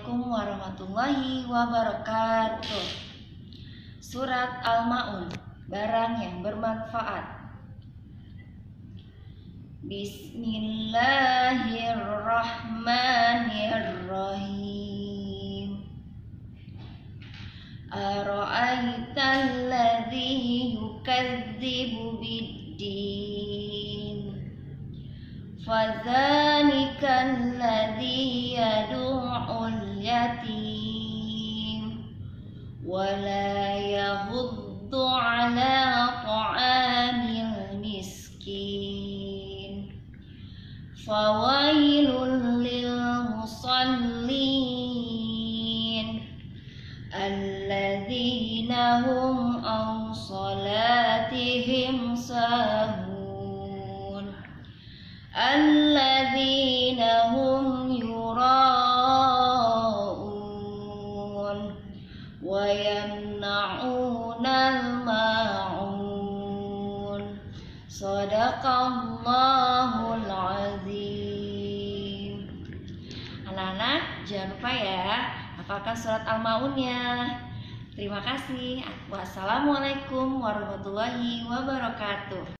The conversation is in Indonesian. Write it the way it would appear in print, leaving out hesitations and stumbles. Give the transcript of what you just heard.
Assalamualaikum warahmatullahi wabarakatuh. Surat Al-Ma'un, barang yang bermanfaat. Bismillahirrahmanirrahim. Ara'aital ladzi yukadzibu bid-din, fadzalikal ladzi yad'ul yatim wa la yahuddu 'ala ta'amil miskin, fawailul lil musallin alladzina hum an salatihim sahun alladzina hum yura'un wa yamna'unal ma'un. Shadaqallahul azim. Anak-anak, jangan lupa ya hafalkan surat Al-Ma'unnya. Terima kasih. Wassalamualaikum warahmatullahi wabarakatuh.